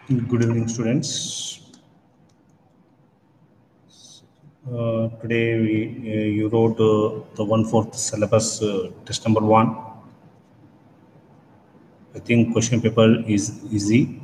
Good evening, students. Today you wrote the 1/4 syllabus test number 1. I think question paper is easy.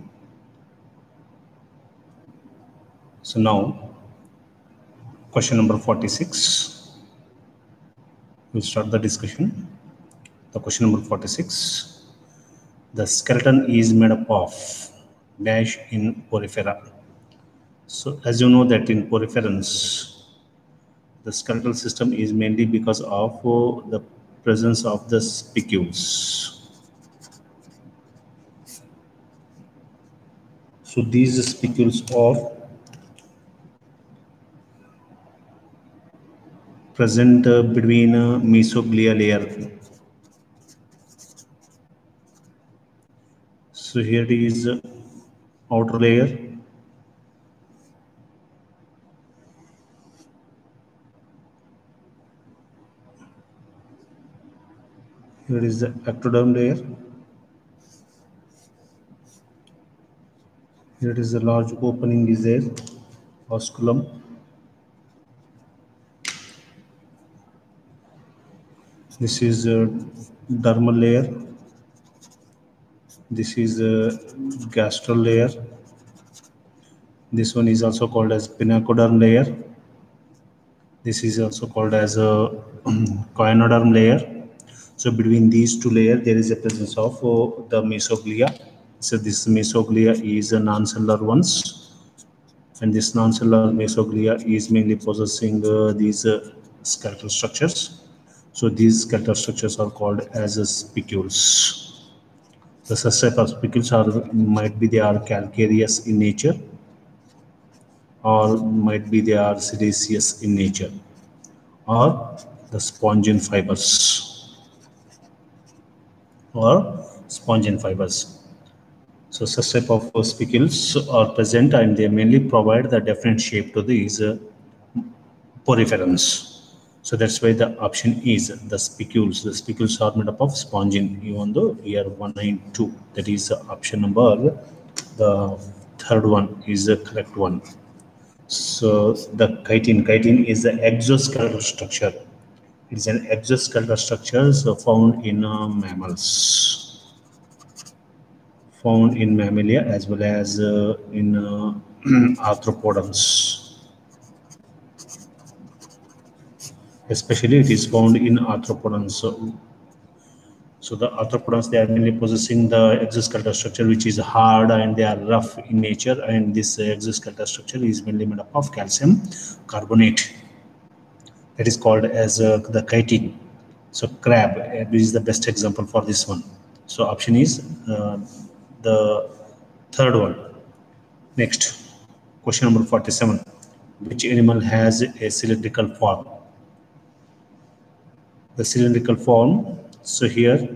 So now question number 46. We'll start the discussion. The question number 46. The skeleton is made up of dash in porifera. So as you know that in poriferans, the skeletal system is mainly because of the presence of the spicules. So these spicules are present between mesoglia layer. So here it is outer layer. Here is the ectoderm layer. Here it is the large opening is there, osculum. This is a dermal layer. This is a gastral layer. This one is also called as pinacoderm layer. This is also called as a choanoderm layer. So between these two layers, there is a presence of the mesoglia. So this mesoglia is a non-cellular ones, and this non-cellular mesoglia is mainly possessing these skeletal structures. So these skeletal structures are called as spicules. The such type of spicules might be they are calcareous in nature, or might be they are siliceous in nature, or the spongin fibers, or spongin fibers. So such type of spicules are present, and they mainly provide the definite shape to these poriferans. So that's why the option is the spicules. The spicules are made up of spongin, even though here 192, that is option number, the third one is the correct one. So the chitin is the exoskeletal structure. It is an exoskeletal structure found in mammals, found in mammalia as well as in arthropods. Especially it is found in arthropodans. So the arthropods, they are mainly possessing the exoskeletal structure which is hard and they are rough in nature, and this exoskeletal structure is mainly made up of calcium carbonate. That is called as the chitin. So crab is the best example for this one. So option is the third one. Next, question number 47. Which animal has a cylindrical form? The cylindrical form. So here,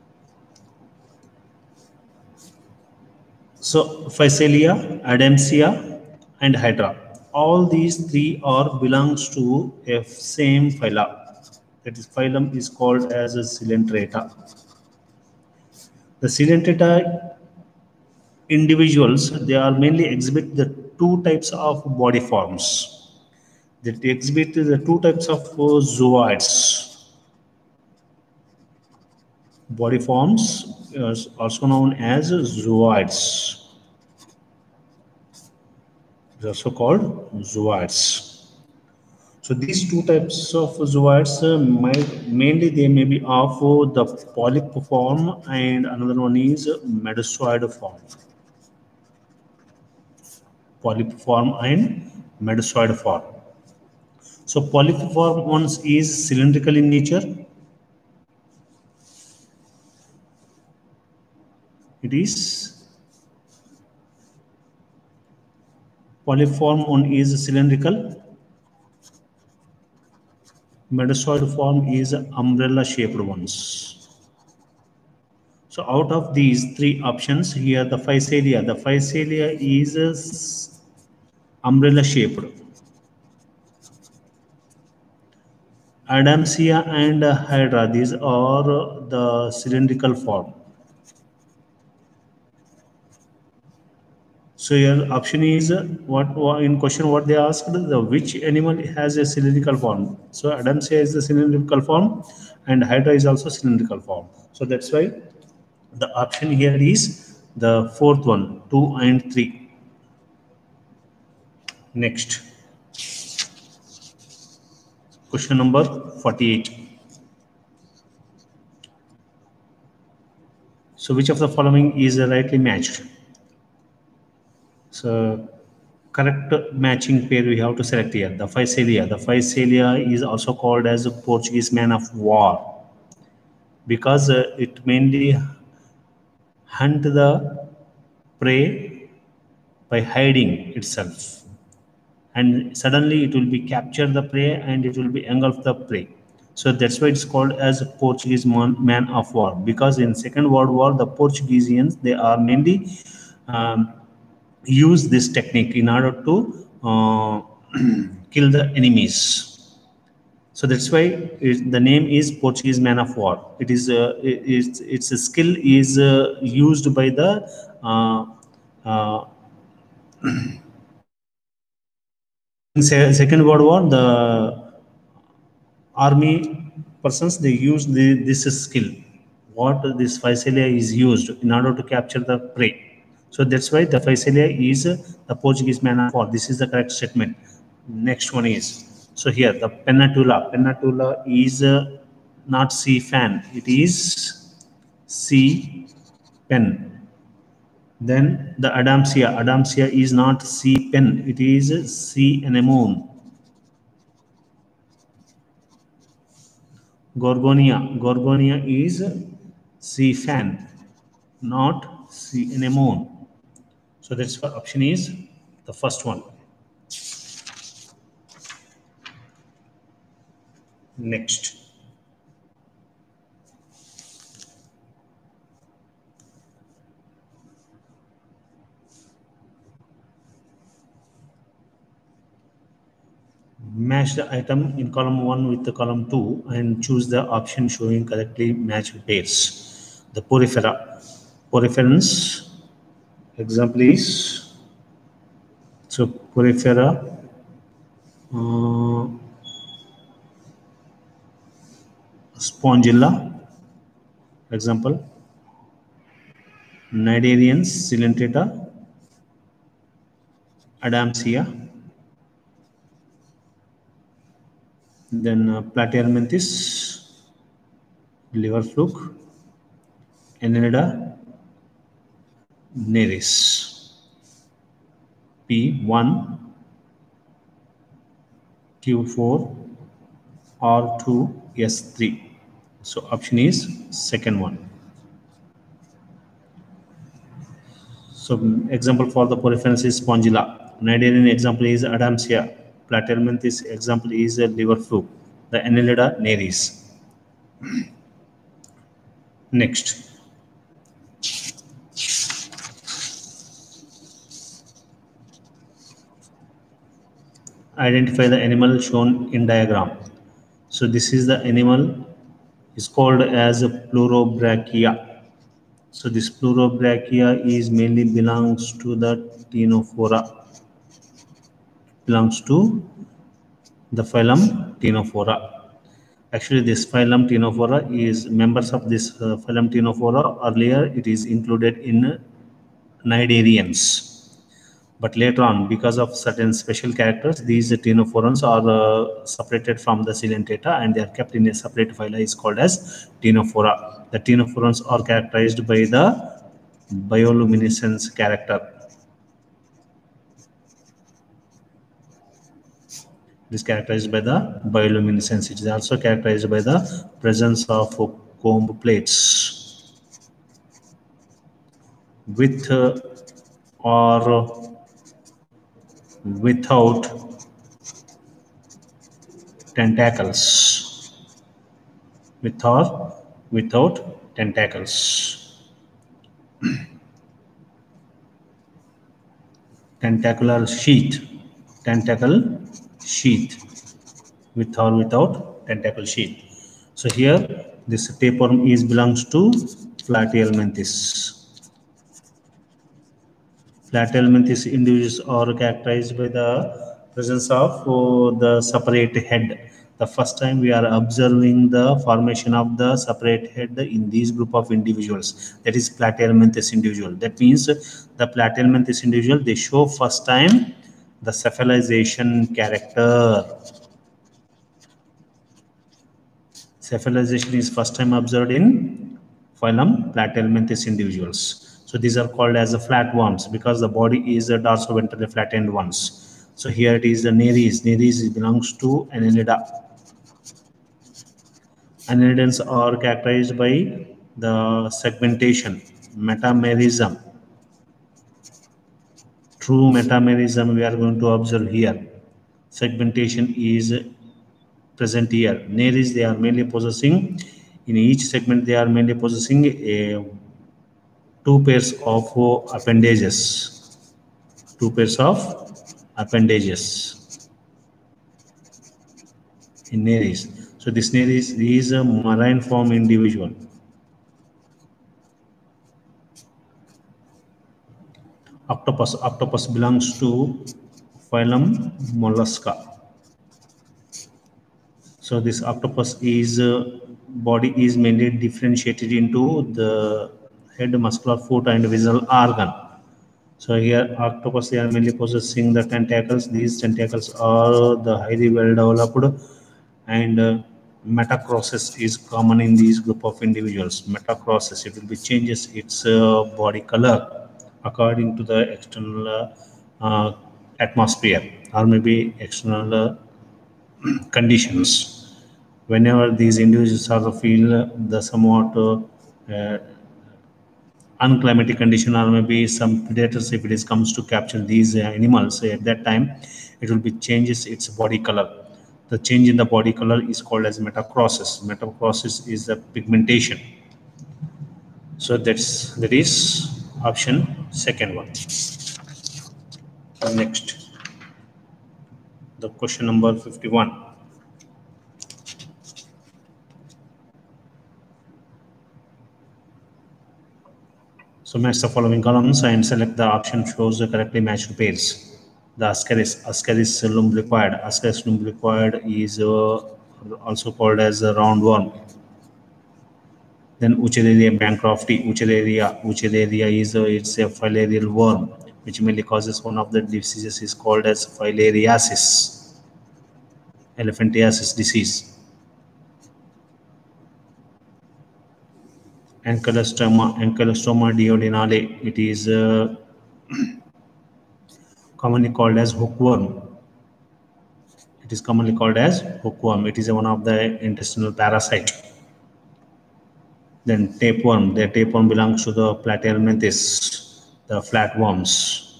so Physalia, Adamsia, and Hydra. All these three are belongs to a same phyla. That is, phylum is called as a Coelenterata. The Coelenterata individuals, they are mainly exhibit the two types of body forms. They exhibit the two types of zooids. Body forms is also known as zooids. They're also called zooids. So these two types of zooids mainly they may be of the polyp form, and another one is medusoid form. Polyp form and medusoid form. So polyp form ones is cylindrical in nature. It is polyform one is cylindrical. Medusoid form is umbrella shaped ones. So out of these three options here, the Physalia is umbrella shaped. Adamsia and Hydra, these are the cylindrical form. So your option is what in question what they asked, the which animal has a cylindrical form. So Adamsia is the cylindrical form and Hydra is also cylindrical form. So that's why the option here is the fourth one, 2 and 3. Next, question number 48. So which of the following is rightly matched? So correct matching pair we have to select here. The Physalia. The Physalia is also called as a Portuguese man of war because it mainly hunt the prey by hiding itself, and suddenly it will be capture the prey and it will be engulf the prey. So that's why it's called as a Portuguese man of war, because in Second World War the Portuguese they are mainly um, use this technique in order to kill the enemies. So that's why the name is Portuguese man of war. It is its a skill is used by the uh, in Second World War. The army persons they use this skill. What this Physalia is used in order to capture the prey. So that's why the Physalia is the Portuguese man of war. This is the correct statement. Next one is, so here the Pennatula. Pennatula is not sea fan. It is sea pen. Then the Adamsia. Adamsia is not sea pen. It is sea anemone. Gorgonia. Gorgonia is sea fan, not sea anemone. So that's what option is the first one. Next. Match the item in column 1 with the column 2 and choose the option showing correctly matched pairs. The porifera. Poriferans. Example is, so porifera spongilla. Example, Cnidarians, Coelenterata, Adamsia, then Platyhelminthes, liver fluke, Annelida neris. P1, Q4, R2, S3. So option is second one. So example for the poriferans is Spongilla. Cnidarian example is Adamsia. Platyhelminthes example is liver fluke. The Annelida neris. Next. Identify the animal shown in diagram. So this is the animal is called as a Pleurobrachia. So this Pleurobrachia is mainly belongs to the Ctenophora. Belongs to the phylum Ctenophora. Actually, this phylum Ctenophora is members of this phylum Ctenophora. Earlier, it is included in Cnidarians. But later on, because of certain special characters, these ctenophorans are separated from the Coelenterata and they are kept in a separate phyla is called as Ctenophora. The ctenophorans are characterized by the bioluminescence character. It is characterized by the bioluminescence. It is also characterized by the presence of comb plates with or without tentacles. With or without tentacles. Tentacular sheath. Tentacle sheath. With or without tentacle sheath. So here this tapeworm is belongs to Platyhelminthes. Flat helminthes individuals are characterized by the presence of the separate head. The first time we are observing the formation of the separate head in this group of individuals, that is platyhelminthes individual. That means the platyhelminthes individual, they show first time the cephalization character. Cephalization is first time observed in phylum Platyhelminthes individuals. So these are called as the flatworms because the body is a dorsoventrally flattened ones. So here it is the Nereis. Nereis belongs to Annelida. Annelidans are characterized by the segmentation, metamerism. True metamerism we are going to observe here. Segmentation is present here. Nereis, they are mainly possessing, in each segment they are mainly possessing a two pairs of appendages. Two pairs of appendages in Nereis. So this Nereis is a marine form individual. Octopus. Octopus belongs to phylum Mollusca. So this octopus is body is mainly differentiated into the head, muscular foot, and visual organ. So here octopus, they are mainly possessing the tentacles. These tentacles are the highly well developed, and metacrosis is common in these group of individuals. Metacrosis, it will be changes its body color according to the external atmosphere or maybe external conditions. Whenever these individuals are feel the somewhat unclimatic condition or maybe some predators, if it is comes to capture these animals, at that time it will be changes its body color. The change in the body color is called as metacrosis. Metacrosis is the pigmentation. So that is option second one. Next, the question number 51. So match the following columns and select the option shows the correctly matched pairs. The Ascaris lumbricoid. Ascaris lumbricoid is also called as a roundworm. Then Ucheraria bancrofti. Ucheraria is it's a filarial worm, which mainly causes one of the diseases is called as filariasis, elephantiasis disease. Ankylostoma duodenale. It is commonly called as hookworm. It is commonly called as hookworm. It is one of the intestinal parasite. Then tapeworm. The tapeworm belongs to the platyhelminthes, the flatworms.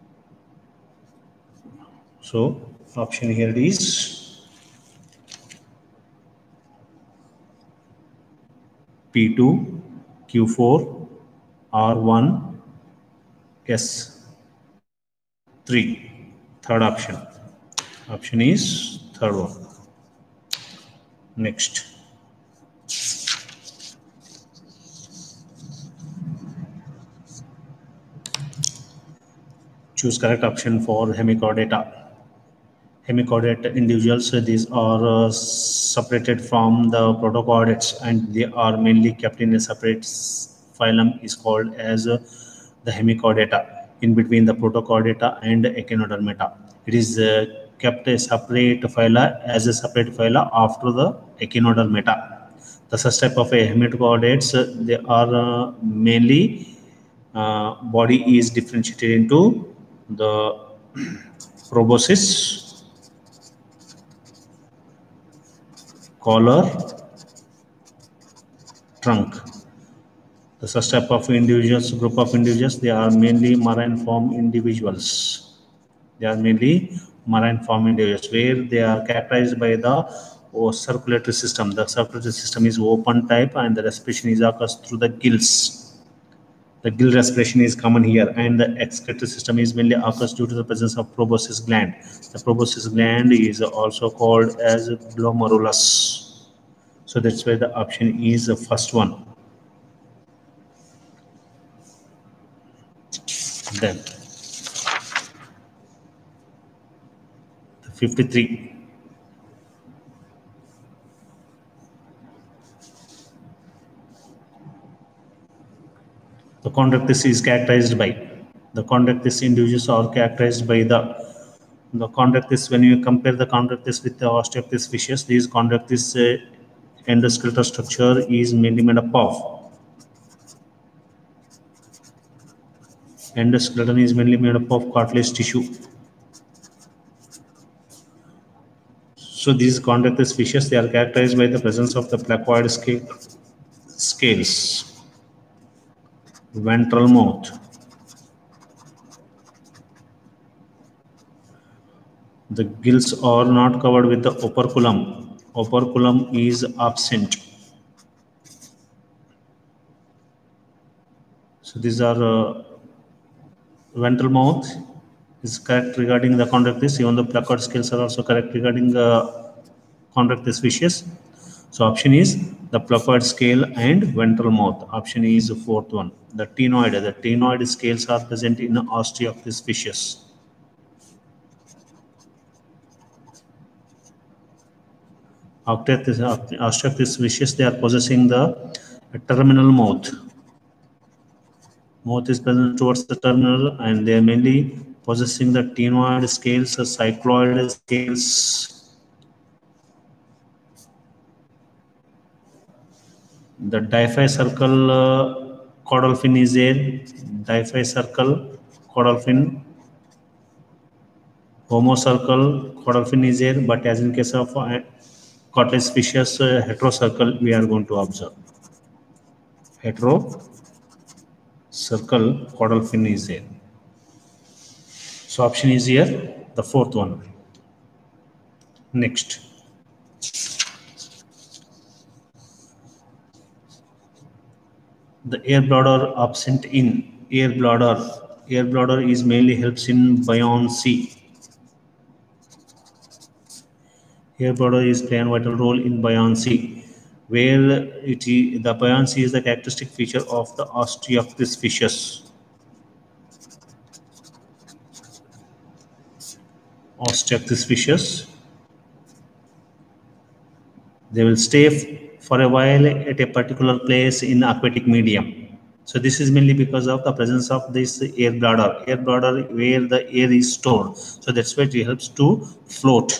So option here is P2, Q4, R1, S3. Third option. Option is third one. Next. Choose correct option for hemichordata. Hemichordate individuals, these are separated from the protochordates and they are mainly kept in a separate phylum is called as the hemichordata in between the protochordata and echinodermata. It is kept a separate phyla as a separate phyla after the echinodermata. The such type of a hemichordates, they are mainly body is differentiated into the proboscis, collar, trunk. The such type of individuals, group of individuals, they are mainly marine form individuals. They are mainly marine form individuals where they are characterized by the circulatory system. The circulatory system is open type and the respiration is occurs through the gills. The gill respiration is common here, and the excretory system is mainly occurs due to the presence of proboscis gland. The proboscis gland is also called as glomerulus. So that's why the option is the first one. Then 53. The chondrichthyes is characterized by, the chondrichthyes individuals are characterized by the chondrichthyes. When you compare the chondrichthyes with the osteochthyes fishes, these chondrichthyes endoskeletal structure is mainly made up of, endoskeleton is mainly made up of cartilage tissue. So these chondrichthyes fishes, they are characterized by the presence of the placoid scales, ventral mouth. The gills are not covered with the operculum. Operculum is absent. So these are ventral mouth is correct regarding the chondrichthyes. Even the placoid scales are also correct regarding the chondrichthyes fishes. So option is the placoid scale and ventral mouth. Option is the fourth one. The ctenoid scales are present in osteochthyes fishes. Osteochthyes fishes, they are possessing the terminal mouth. Mouth is present towards the terminal, and they are mainly possessing the ctenoid scales, cycloid scales. The diaphyseal caudal fin is there. Diaphyseal caudal fin, homocercal caudal fin is there, but as in case of cartilage fishes, heterocercal we are going to observe. Heterocercal caudal fin is there. So option is here, the fourth one. Next. The air bladder absent in air bladder. Air bladder is mainly helps in buoyancy. Air bladder is play a vital role in buoyancy, where the buoyancy is the characteristic feature of the osteochthyes fishes. Osteochthyes fishes, they will stay for a while at a particular place in aquatic medium. So this is mainly because of the presence of this air bladder. Air bladder where the air is stored. So that's why it helps to float.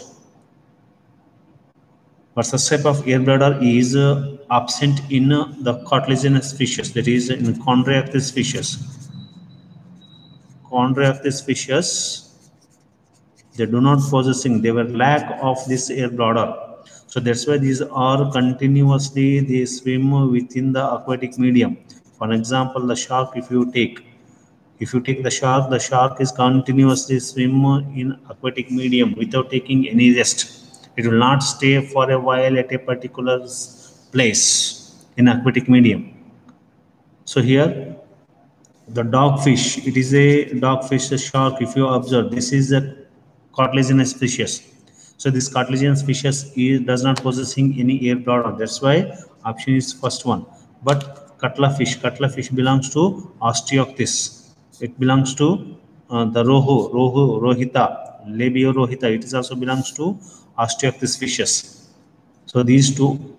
But such type of air bladder is absent in the cartilaginous fishes, that is in chondrichthyes fishes. Chondrichthyes fishes, they do not possessing, they were lack of this air bladder. So that's why these are continuously, they swim within the aquatic medium. For example, the shark, if you take the shark is continuously swim in aquatic medium without taking any rest. It will not stay for a while at a particular place in aquatic medium. So here the dogfish, it is a dogfish, a shark. If you observe, this is a cartilaginous species. So this cartilaginous species does not possessing any air bladder. That's why option is first one. But cuttlefish belongs to osteochthyes. It belongs to the rohita, labio rohita. It is also belongs to osteochthyes fishes. So these two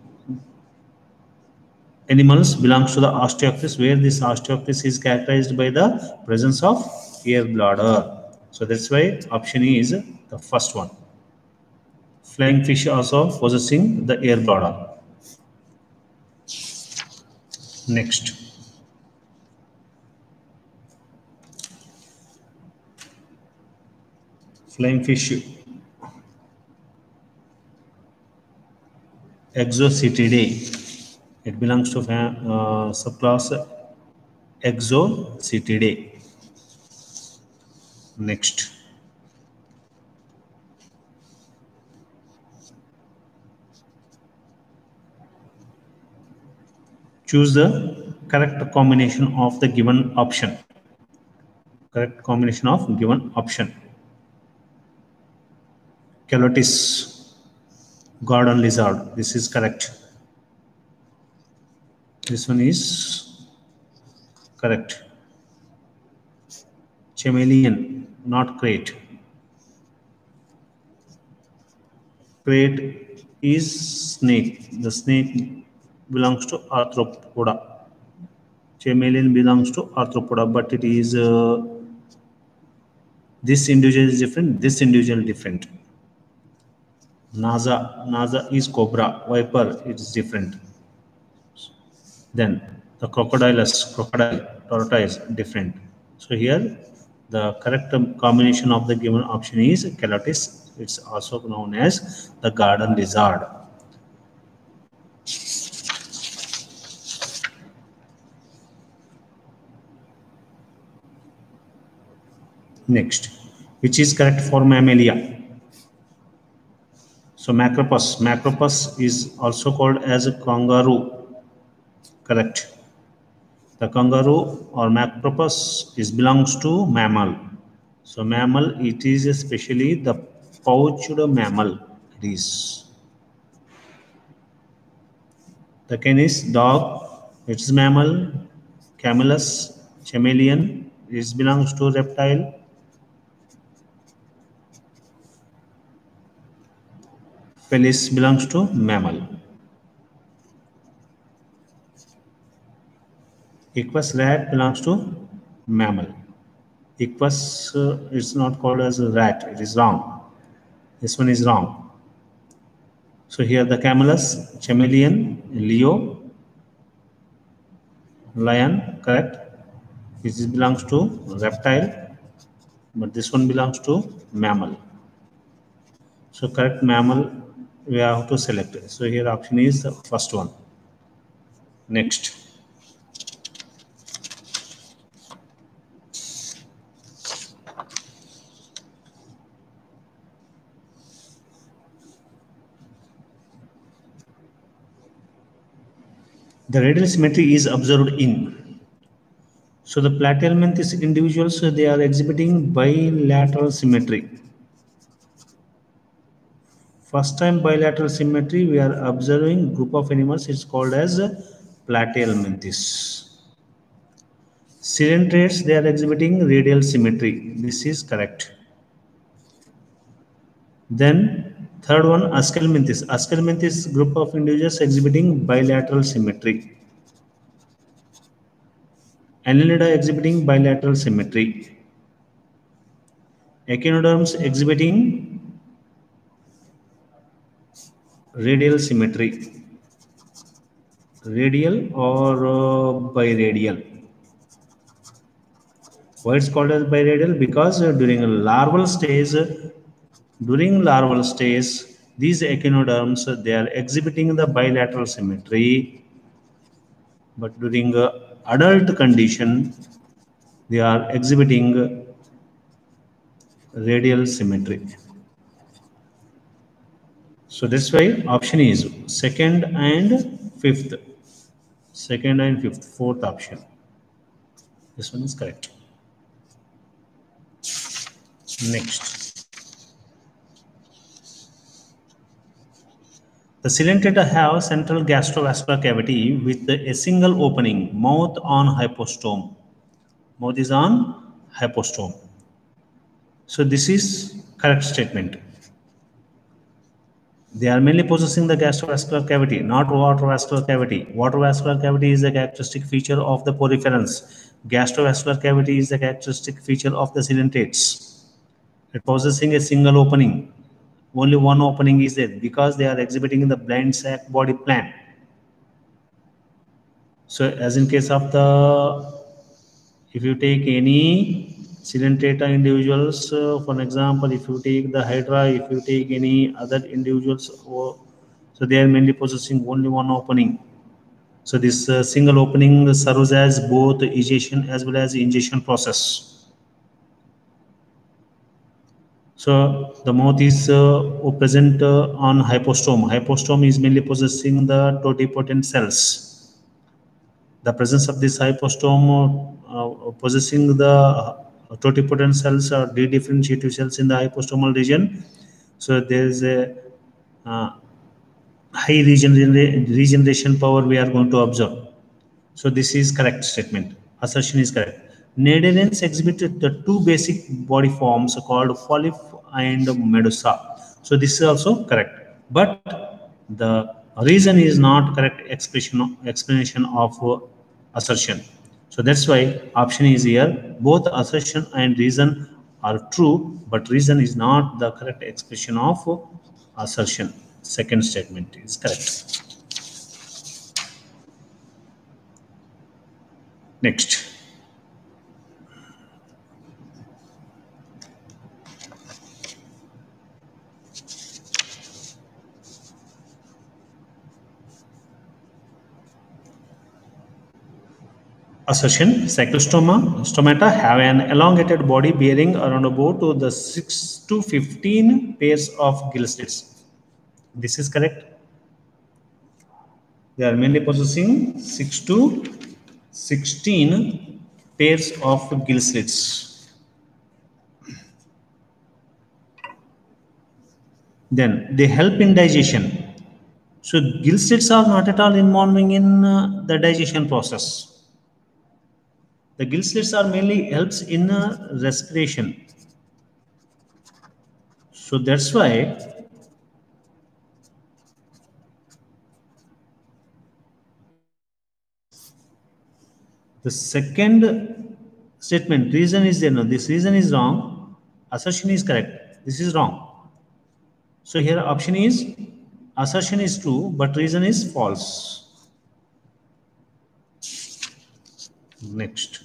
animals belongs to the osteochthyes, where this osteochthyes is characterized by the presence of air bladder. So that's why option is the first one. Flying fish also possessing the air bladder. Next. Flying fish, Exocetidae. It belongs to subclass Exocetidae. Next. Choose the correct combination of the given option. Correct combination of given option. Calotis, garden lizard. This is correct. This one is correct. Chameleon, not great. Crate is snake. The snake belongs to arthropoda. Chameleon belongs to arthropoda, but it is this individual is different. This individual different. Naza is cobra. Viper, it is different. Then the crocodile, tortoise, different. So here the correct combination of the given option is Calotis. It's also known as the garden lizard. Next, which is correct for Mammalia? So Macropus is also called as a kangaroo. Correct. The kangaroo or Macropus belongs to mammal. So mammal, it is especially the pouched mammal. It is. The canis, dog, it's mammal. Camelus, chameleon, it belongs to reptile. Felis belongs to mammal. Equus rat belongs to mammal. Equus is not called as a rat. It is wrong. This one is wrong. So here the camelus, chameleon, Leo, lion, correct. This belongs to reptile, but this one belongs to mammal. So correct mammal we have to select it. So here option is the first one. Next. The radial symmetry is observed in. So the platyhelminthes individuals, they are exhibiting bilateral symmetry. First time bilateral symmetry we are observing group of animals. It's called as platyhelminthes. Coelentrates, they are exhibiting radial symmetry. This is correct. Then third one, Ascalminthes. Ascalminthes group of individuals exhibiting bilateral symmetry. Annelida exhibiting bilateral symmetry. Echinoderms exhibiting radial symmetry. Radial or biradial. Why it's called as biradial? Because during larval stage, these echinoderms, they are exhibiting the bilateral symmetry, but during adult condition, they are exhibiting radial symmetry. So that's why option is second and fifth. Second and fifth, fourth option. This one is correct. Next. The Coelenterata have central gastrovascular cavity with a single opening, mouth on hypostome. Mouth is on hypostome. So this is correct statement. They are mainly possessing the gastrovascular cavity, not water-vascular cavity. Water-vascular cavity is a characteristic feature of the poriferans. Gastrovascular cavity is a characteristic feature of the coelenterates. It possessing a single opening. Only one opening is there because they are exhibiting the blind sac body plan. So as in case of the, if you take any coelenterata individuals, for an example, if you take the hydra, if you take any other individuals, so they are mainly possessing only one opening. So this single opening serves as both egestion as well as ingestion process. So the mouth is present on hypostome. Hypostome is mainly possessing the totipotent cells. The presence of this hypostome possessing the totipotent cells or dedifferentiative cells in the hypostomal region. So there is a high regeneration power we are going to observe. So this is correct statement. Assertion is correct. Cnidarians exhibited the two basic body forms called polyp and medusa. So this is also correct. but the reason is not correct explanation of assertion. So that's why option is here. Both assertion and reason are true, but reason is not the correct expression of assertion. Second statement is correct. Next. Assertion: cyclostoma have an elongated body bearing around about to the 6 to 15 pairs of gill slits. This is correct. They are mainly possessing 6 to 16 pairs of gill slits. Then they help in digestion. So gill slits are not at all involving in the digestion process. The gill slits are mainly helps in respiration. So that's why the second statement, reason is there. No, this reason is wrong. Assertion is correct. This is wrong. So here option is assertion is true, but reason is false. Next.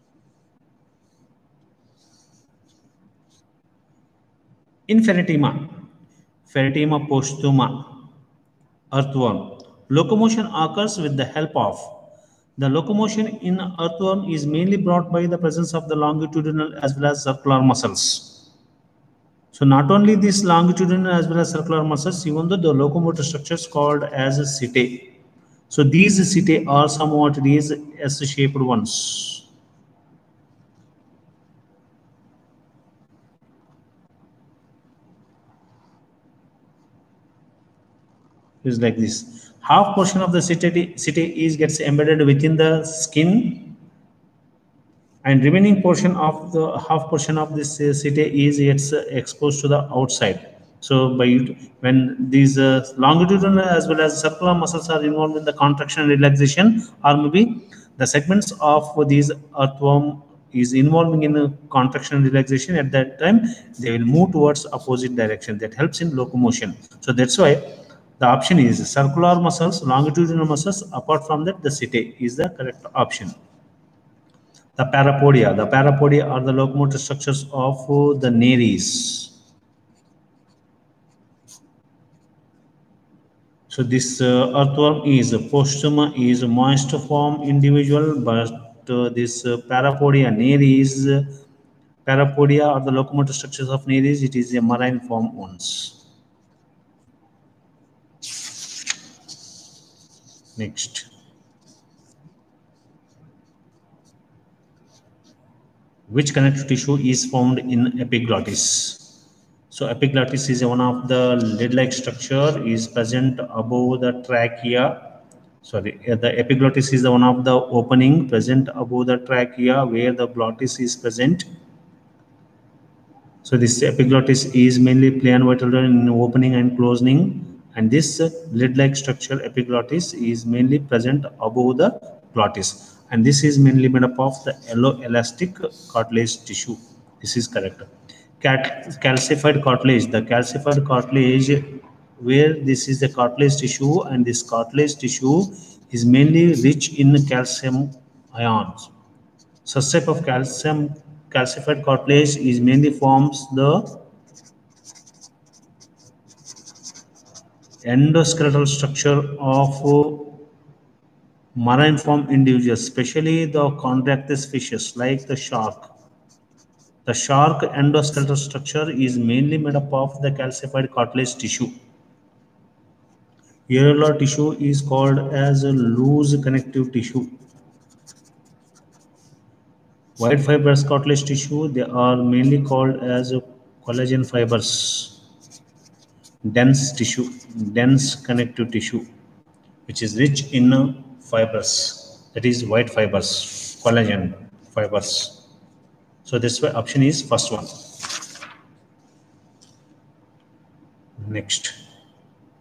In Pheretima posthuma, earthworm, locomotion occurs with the help of. The locomotion in earthworm is mainly brought by the presence of the longitudinal as well as circular muscles. So not only these longitudinal as well as circular muscles, even though the locomotor structures called as setae. So these setae are somewhat these S-shaped ones. Is like this. Half portion of the setae is gets embedded within the skin, and remaining portion of the half portion of this setae is gets exposed to the outside. So by when these longitudinal as well as circular muscles are involved in the contraction and relaxation, or maybe the segments of these earthworm is involving in contraction and relaxation, at that time they will move towards opposite direction. That helps in locomotion. So that's why the option is circular muscles, longitudinal muscles. Apart from that, the setae is the correct option. The parapodia are the locomotor structures of the nares. So this earthworm is posthuma is a moist form individual, but this parapodia nares, parapodia are the locomotor structures of nares. It is a marine form ones. Next. Which connective tissue is found in epiglottis? So epiglottis is one of the lid-like structure is present above the trachea. Sorry, the epiglottis is the one of the opening present above the trachea where the glottis is present. So this epiglottis is mainly plain vital in opening and closing, and this lid-like structure epiglottis is mainly present above the glottis, and this is mainly made up of the yellow elastic cartilage tissue. This is correct. Calcified cartilage, the calcified cartilage where this is the cartilage tissue, and this cartilage tissue is mainly rich in calcium ions. Such type of calcified cartilage is mainly forms the endoskeletal structure of marine form individuals, especially the chondrichthyes fishes like the shark. The shark endoskeletal structure is mainly made up of the calcified cartilage tissue. Areolar tissue is called as a loose connective tissue. White fibrous cartilage tissue, they are mainly called as collagen fibers. Dense tissue, dense connective tissue, which is rich in fibers, that is white fibers, collagen fibers. So this way option is first one. Next.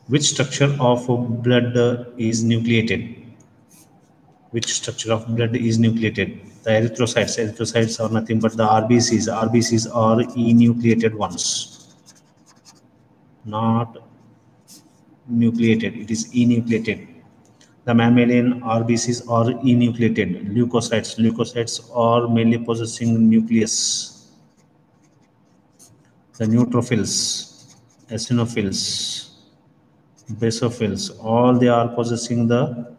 Which structure of blood is nucleated? Which structure of blood is nucleated? The erythrocytes. Erythrocytes are nothing but the RBCs. RBCs are enucleated ones, not nucleated. It is enucleated. The mammalian RBCs are enucleated. Leukocytes. Leukocytes are mainly possessing nucleus. The neutrophils, eosinophils, basophils, all they are possessing the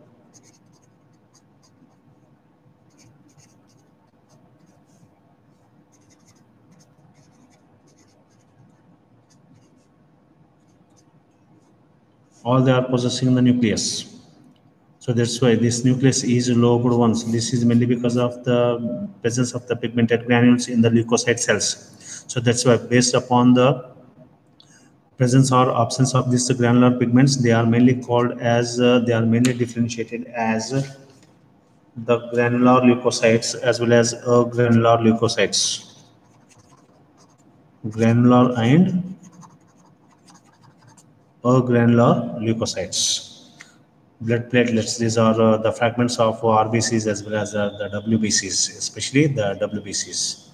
nucleus. So that's why this nucleus is lobed once. This is mainly because of the presence of the pigmented granules in the leukocyte cells. So that's why, based upon the presence or absence of these granular pigments, they are mainly called as they are mainly differentiated as the granular leukocytes as well as granular leukocytes. Granular and granular leukocytes. Blood platelets, these are the fragments of RBCs as well as the WBCs, especially the WBCs.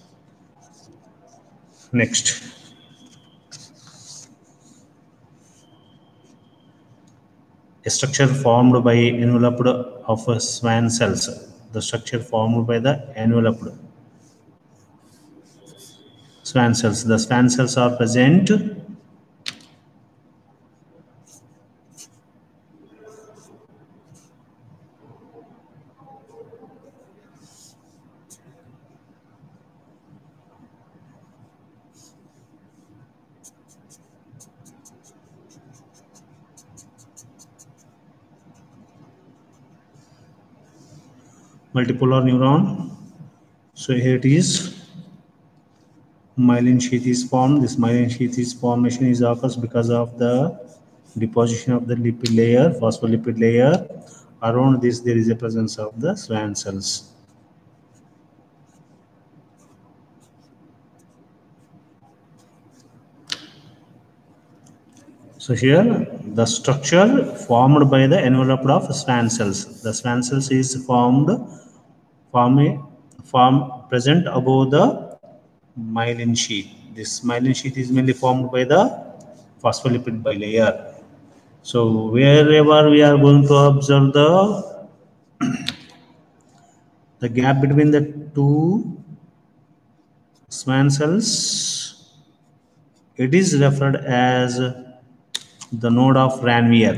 Next, a structure formed by enveloped of Schwann cells. The structure formed by the enveloped Schwann cells. The Schwann cells are present multipolar neuron. So here it is. Myelin sheath is formed. This myelin sheath is formation is occurs because of the deposition of the lipid layer, phospholipid layer. Around this, there is a presence of the Schwann cells. So here, the structure formed by the envelope of Schwann cells. The Schwann cells is formed present above the myelin sheath. This myelin sheath is mainly formed by the phospholipid bilayer. So wherever we are going to observe the gap between the two Schwann cells, it is referred as the node of Ranvier.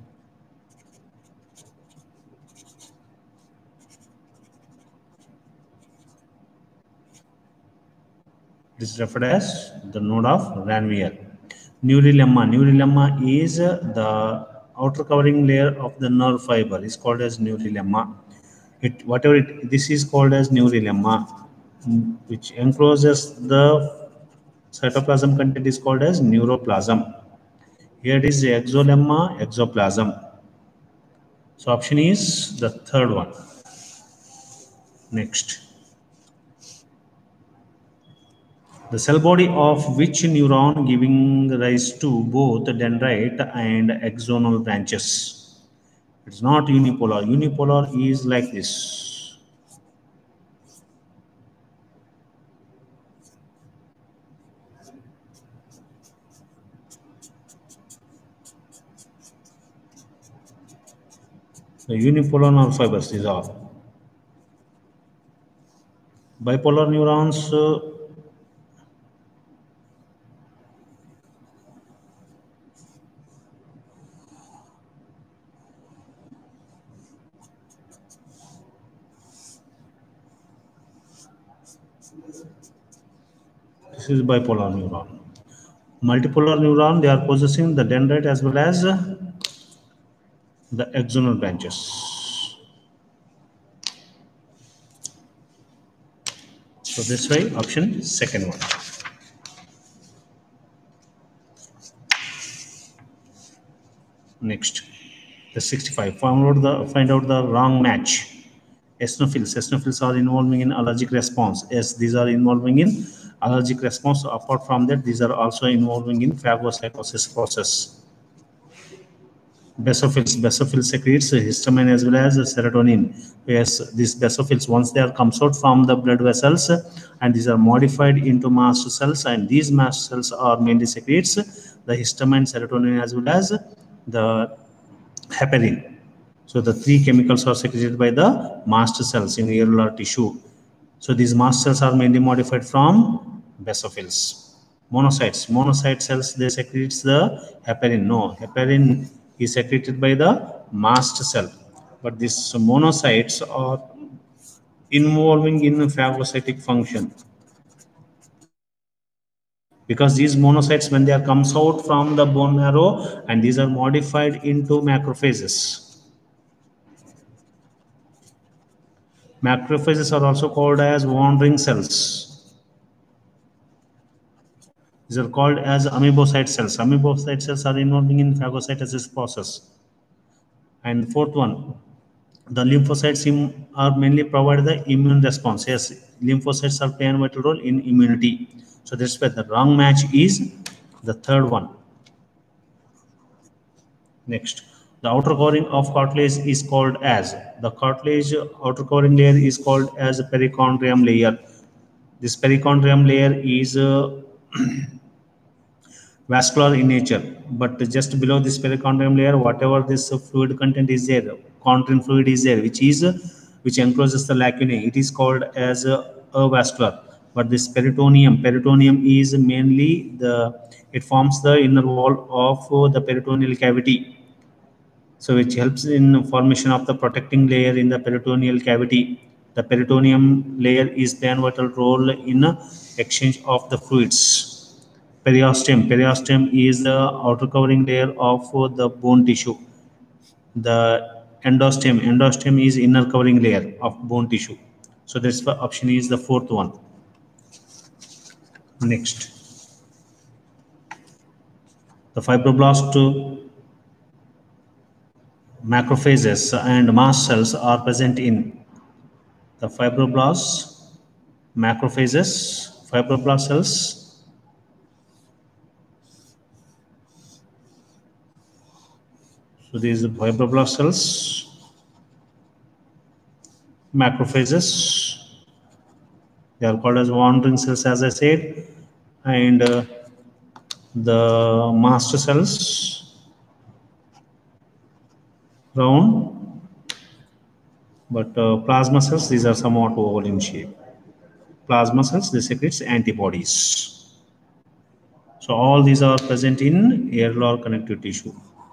It is referred as the node of Ranvier. Neurilemma. Neurilemma is the outer covering layer of the nerve fiber is called as neurilemma. This is called as neurilemma, which encloses the cytoplasm content is called as neuroplasm. Here it is exolemma, exoplasm. So option is the third one. Next. The cell body of which neuron giving rise to both dendrite and axonal branches? It's not unipolar. Unipolar is like this. The unipolar nerve fibers, these are. Bipolar neurons, this is bipolar neuron. Multipolar neuron, they are possessing the dendrite as well as the axonal branches. So this way, option second one. Next, the 65. Find out the wrong match. Eosinophils. Eosinophils are involving in allergic response. Yes, these are involving in allergic response. So apart from that, these are also involving in phagocytosis process. Basophils secretes histamine as well as serotonin. Yes, these basophils, once they are comes out from the blood vessels, and these are modified into mast cells, and these mast cells are mainly secretes the histamine, serotonin as well as the heparin. So the three chemicals are secreted by the mast cells in areolar tissue. So these mast cells are mainly modified from basophils. Monocyte cells, they secretes the heparin. No, heparin is secreted by the mast cell. But these monocytes are involving in phagocytic function. Because these monocytes, when they are comes out from the bone marrow, and these are modified into macrophages. Macrophages are also called as wandering cells. These are called as amoebocyte cells. Amoebocyte cells are involving in phagocytosis process. And fourth one, the lymphocytes are mainly provide the immune response. Yes, lymphocytes are playing a vital role in immunity. So that's why the wrong match is the third one. Next, the outer covering of cartilage is called as, the cartilage outer covering layer is called as a perichondrium layer. This perichondrium layer is vascular in nature, but just below this perichondrium layer, whatever this fluid content is there, chondrin fluid is there, which encloses the lacunae, it is called as avascular. But this peritoneum is mainly it forms the inner wall of the peritoneal cavity, so which helps in formation of the protecting layer in the peritoneal cavity. The peritoneum layer is playing vital role in exchange of the fluids. Periosteum is the outer covering layer of the bone tissue. The endostem is inner covering layer of bone tissue. So that's the option is the fourth one. Next, the fibroblast, macrophages and mast cells are present in the fibroblasts, macrophages, fibroblast cells. So these are fibroblast cells, macrophages, they are called as wandering cells, as I said, and the mast cells, round, but plasma cells, these are somewhat oval in shape. Plasma cells, they secrete antibodies. So all these are present in areolar connective tissue.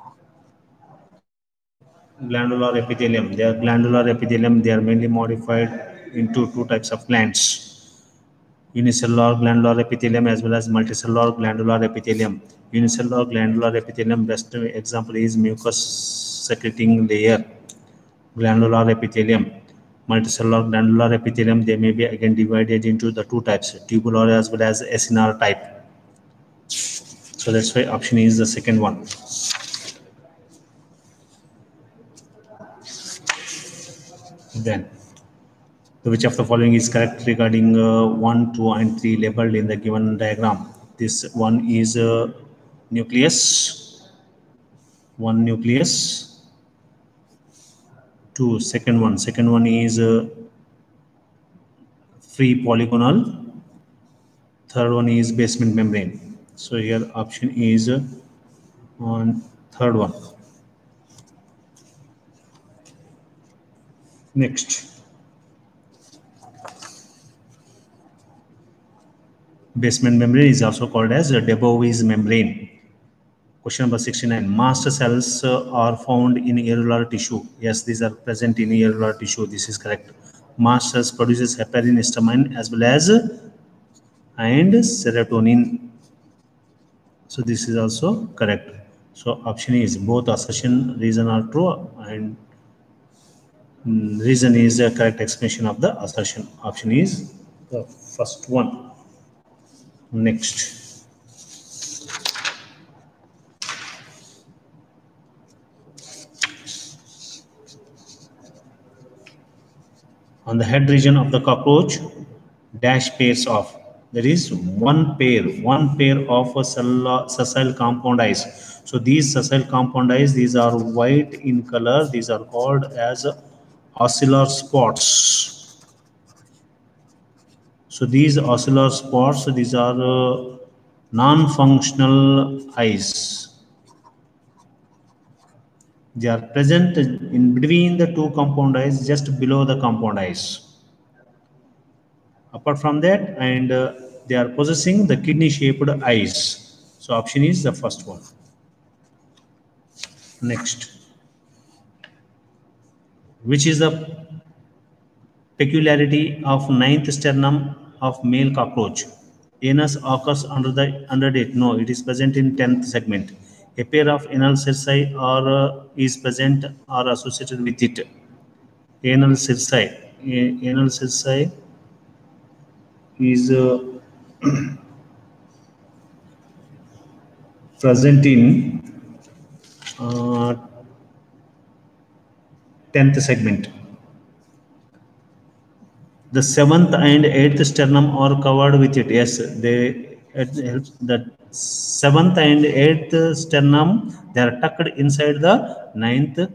Glandular epithelium. They are glandular epithelium. They are mainly modified into two types of glands: unicellular glandular epithelium as well as multicellular glandular epithelium. Unicellular glandular epithelium, best example is mucus secreting layer, glandular epithelium. Multicellular glandular epithelium, they may be again divided into the two types, tubular as well as acinar type. So that's why option is the second one. Then, which of the following is correct regarding 1, 2, and 3 labeled in the given diagram? This one is nucleus, one nucleus. Two, second one is free polygonal. Third one is basement membrane. So here option is on third one. Next, basement membrane is also called as Debovic's membrane. Question number 69. Mast cells are found in areolar tissue. Yes, these are present in areolar tissue. This is correct. Mast cells produces heparin, histamine as well as and serotonin. So this is also correct. So option is both assertion reason are true, and reason is a correct explanation of the assertion. Option is the first one. Next, on the head region of the cockroach, dash pairs of, there is one pair of a sessile compound eyes. So these sessile compound eyes, these are white in color. These are called as ocellular spots. So these ocellular spots, these are non-functional eyes. They are present in between the two compound eyes, just below the compound eyes. Apart from that, and they are possessing the kidney-shaped eyes. So option is the first one. Next, which is the peculiarity of ninth sternum of male cockroach? Anus occurs under it. No, it is present in 10th segment. A pair of anal cerci is present or associated with it. Anal cerci. Anal cerci is present in 10th segment. The 7th and 8th sternum are covered with it. Yes, it helps. The 7th and 8th sternum, they are tucked inside the 9th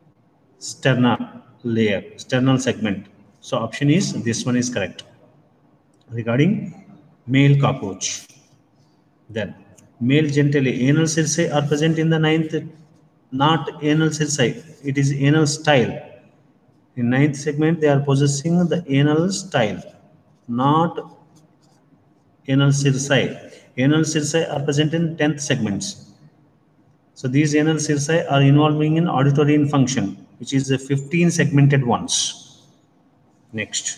sternal segment. So option is, this one is correct regarding male cockroach. Then male genitally, anal cerci are present in the 9th, not anal cerci, it is anal style. In 9th segment, they are possessing the anal style, not anal cerci. Anal cerci are present in 10th segments. So these anal cerci are involving in auditory function, which is the 15 segmented ones. Next.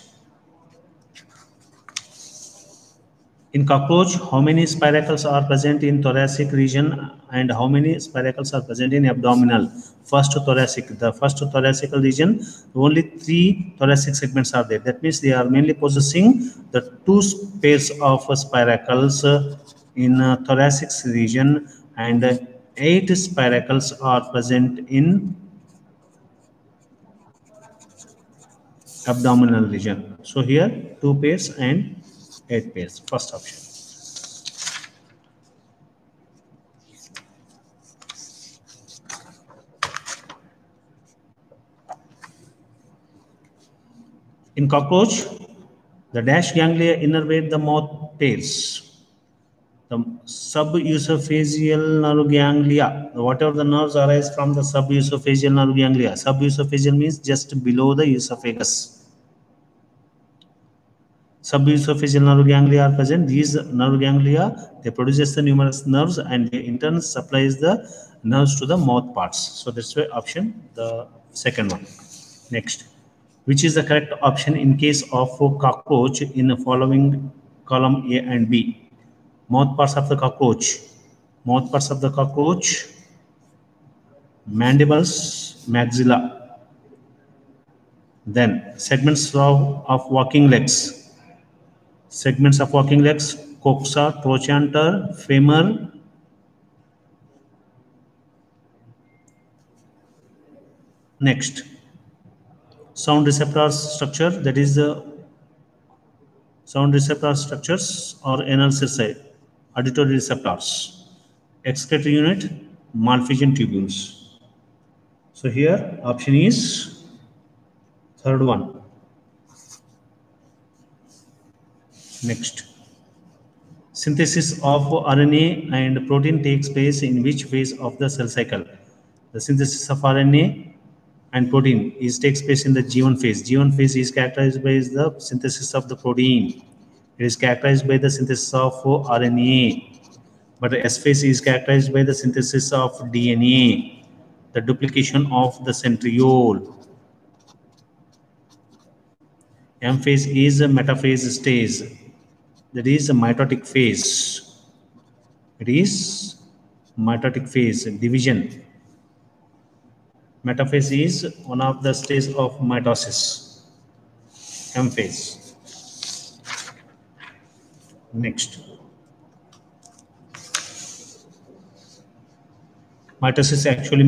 In cockroach, how many spiracles are present in thoracic region and how many spiracles are present in abdominal? First thoracic. The first thoracic region, only 3 thoracic segments are there. That means they are mainly possessing the 2 pairs of spiracles in thoracic region, and 8 spiracles are present in abdominal region. So here 2 pairs and 8 pairs. First option. In cockroach, the dash ganglia innervate the mouth pairs. The subesophageal nerve ganglia, whatever the nerves arise from the subesophageal nerve ganglia. Subesophageal means just below the esophagus. Subesophageal nerve ganglia are present. These nerve ganglia, they produces the numerous nerves and they in turn supplies the nerves to the mouth parts. So that's why option, the second one. Next. Which is the correct option in case of cockroach in the following column A and B? Mouth parts of the cockroach. Mouth parts of the cockroach. Mandibles, maxilla. Then segments of walking legs. Segments of walking legs. Coxa, trochanter, femur. Next. Sound receptor structure, that is the sound receptor structures or anal cerci, auditory receptors, excretory unit, Malpighian tubules. So here option is third one. Next, synthesis of RNA and protein takes place in which phase of the cell cycle? The synthesis of RNA and protein takes place in the G1 phase. G1 phase is characterized by the synthesis of the protein. It is characterized by the synthesis of RNA. But the S phase is characterized by the synthesis of DNA, the duplication of the centriole. M phase is a metaphase stage. That is a mitotic phase. It is mitotic phase, division. Metaphase is one of the stages of mitosis. M phase. Next. Mitosis actually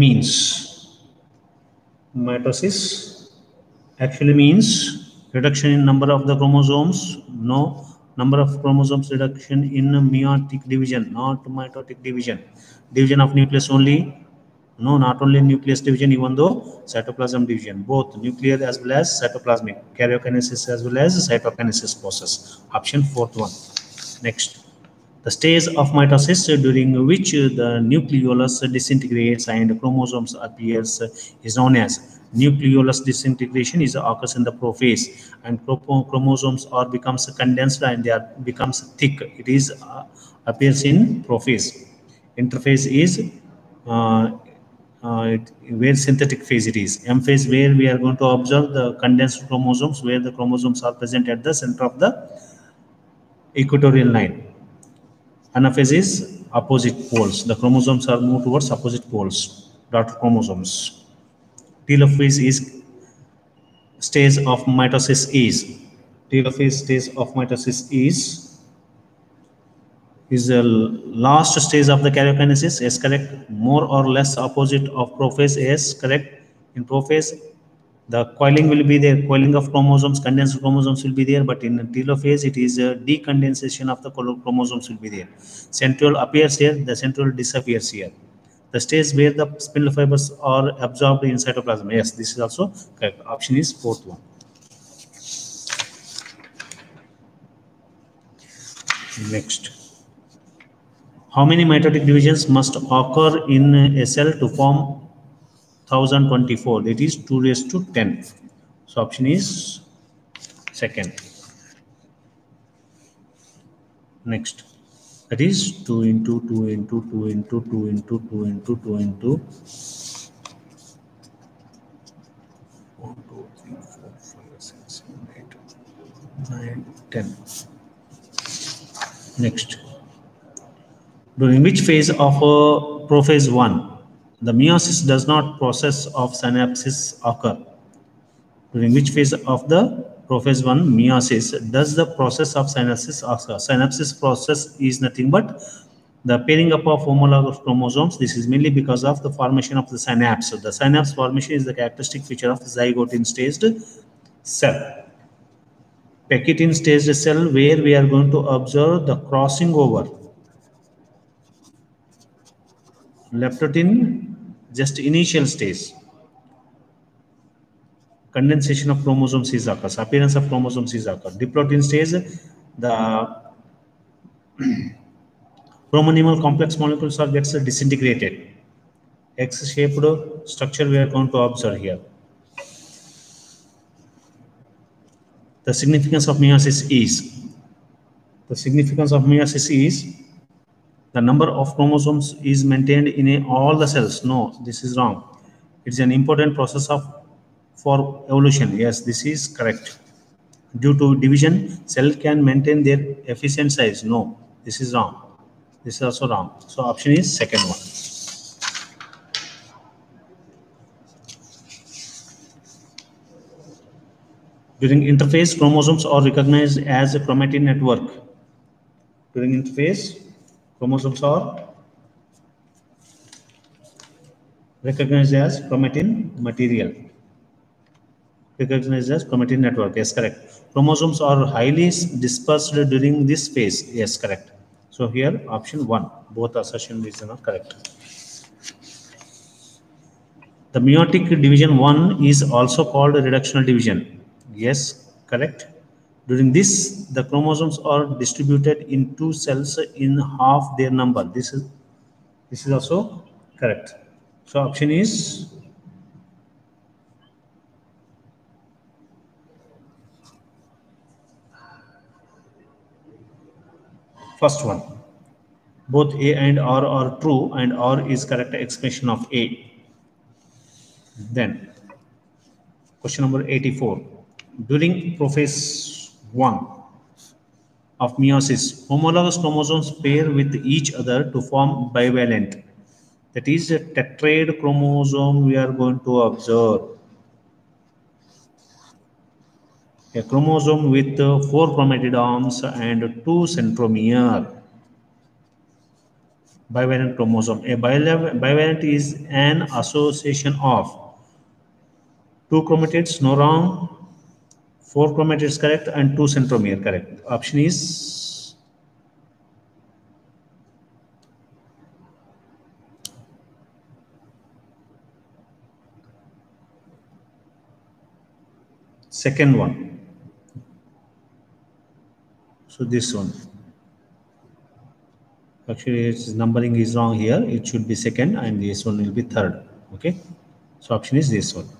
means reduction in number of the chromosomes. No. Number of chromosomes reduction in meiotic division, not mitotic division. Division of nucleus only. No, not only nucleus division, even though cytoplasm division, both nuclear as well as cytoplasmic, karyokinesis as well as cytokinesis process. Option fourth one. Next, the stage of mitosis during which the nucleolus disintegrates and chromosomes appears is known as nucleolus disintegration. Is occurs in the prophase, and chromosomes are becomes condensed and they are becomes thick. It is appears in prophase. Interphase is where synthetic phase it is. M phase, where we are going to observe the condensed chromosomes, where the chromosomes are present at the center of the equatorial line. Anaphase is opposite poles. The chromosomes are moved towards opposite poles, daughter chromosomes. Telophase is stage of mitosis is. Telophase stage of mitosis is the last stage of the karyokinesis. Is correct. More or less opposite of prophase is correct. In prophase, the coiling will be there. Coiling of chromosomes, condensed chromosomes will be there. But in telophase, it is a decondensation of the chromosomes will be there. Centriole appears here. The centriole disappears here. The stage where the spindle fibers are absorbed in cytoplasm. Yes, this is also correct. Option is fourth one. Next. How many mitotic divisions must occur in a cell to form 1024? That is 2 raised to 10. So option is second. Next, that is 2 into 2 into 2 into 2 into 2 into 2 into 1, 2, 3, 4, 5, 6, 7, 8, 9, 10. Next, during which phase of prophase 1 the meiosis does not process of synapses occur? During which phase of the prophase 1 meiosis does the process of synapses occur? Synapses process is nothing but the pairing up of homologous chromosomes. This is mainly because of the formation of the synapse. So the synapse formation is the characteristic feature of the zygote in staged cell. Packet in staged cell, where we are going to observe the crossing over. Leptotin, just initial stage. Condensation of chromosomes is occurs. Appearance of chromosomes is occurs. Diplotin stage, the chromonymal complex molecules are gets disintegrated. X-shaped structure we are going to observe here. The significance of meiosis is the number of chromosomes is maintained in all the cells. No, this is wrong. It's an important process for evolution. Yes, this is correct. Due to division, cell can maintain their efficient size. No, this is wrong. This is also wrong. So option is second one. During interphase, chromosomes are recognized as a chromatin network. During interphase, chromosomes are recognized as chromatin material. Recognized as chromatin network. Yes, correct. Chromosomes are highly dispersed during this phase. Yes, correct. So here option 1. Both assertion reasons are correct. The meiotic division 1 is also called reductional division. Yes, correct. During this, the chromosomes are distributed in 2 cells in half their number. This is also correct. So option is first one. Both A and R are true, and R is correct expression of A. Then, question number 84. During prophase 1 of meiosis, homologous chromosomes pair with each other to form bivalent. That is a tetrad chromosome we are going to observe. A chromosome with 4 chromatidomes and 2 centromere. Bivalent chromosome. A bivalent is an association of 2 chromatids, no wrong, 4 chromatids correct and 2 centromere correct. Option is second one. So this one. Actually, its numbering is wrong here. It should be second and this one will be third. Okay. So option is this one.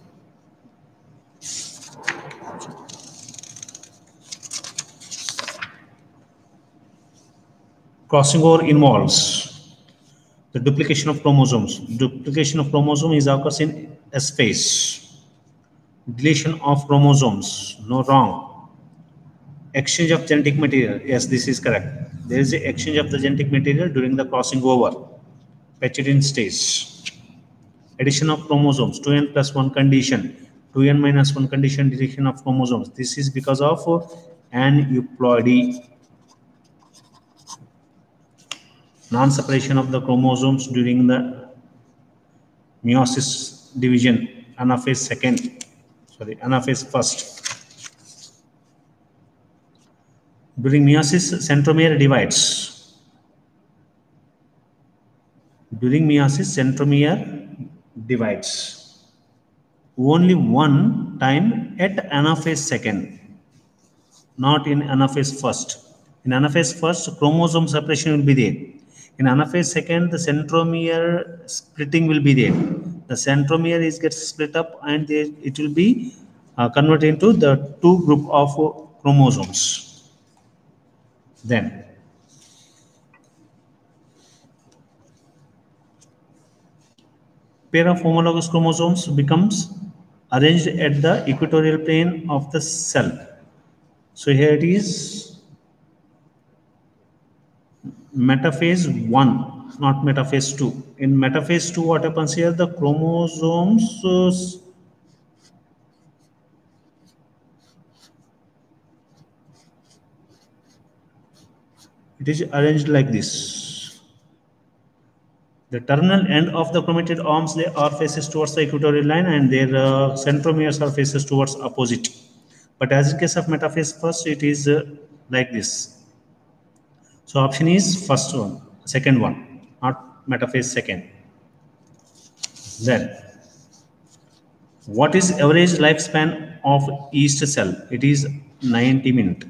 Crossing over involves the duplication of chromosomes. Duplication of chromosome is occurs in S phase. Deletion of chromosomes. No, wrong. Exchange of genetic material. Yes, this is correct. There is a exchange of the genetic material during the crossing over. Petridine stage. Addition of chromosomes. 2n plus 1 condition. 2n minus 1 condition deletion of chromosomes. This is because of aneuploidy. Non-separation of the chromosomes during the meiosis division. Anaphase second. Sorry, anaphase first. During meiosis, centromere divides. During meiosis, centromere divides. Only one time at anaphase second, not in anaphase first. In anaphase first, chromosome separation will be there. In anaphase second, the centromere splitting will be there. The centromere is gets split up and it will be converted into the two group of chromosomes. Then pair of homologous chromosomes becomes arranged at the equatorial plane of the cell. So here it is metaphase 1, not metaphase 2. In metaphase 2, what happens here? The chromosomes it is arranged like this. The terminal end of the chromatid arms they are faces towards the equatorial line and their centromeres are faces towards opposite. But as in case of metaphase first, it is like this. So option is first one, second one, not metaphase second. Then, what is average lifespan of yeast cell? It is 90 minutes.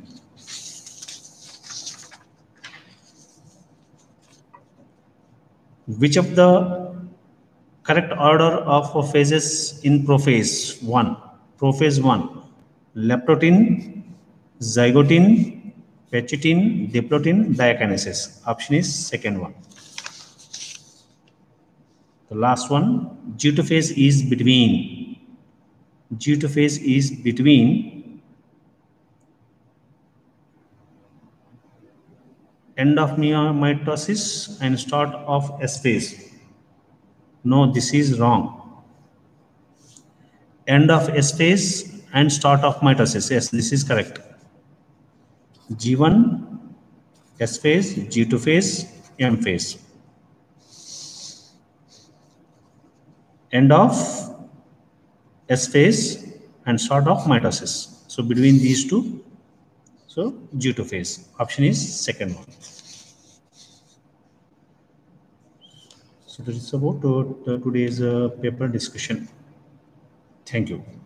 Which of the correct order of phases in prophase 1? Prophase 1, leptotin, zygotin, pectin, diplotin, diakinesis. Option is second one. The last one, G2 phase is between. G2 phase is between end of mitosis and start of S phase. No, this is wrong. End of S phase and start of mitosis. Yes, this is correct. G1, S phase, G2 phase, M phase. End of S phase and start of mitosis. So between these two, so G2 phase. Option is second one. So this is about today's paper discussion. Thank you.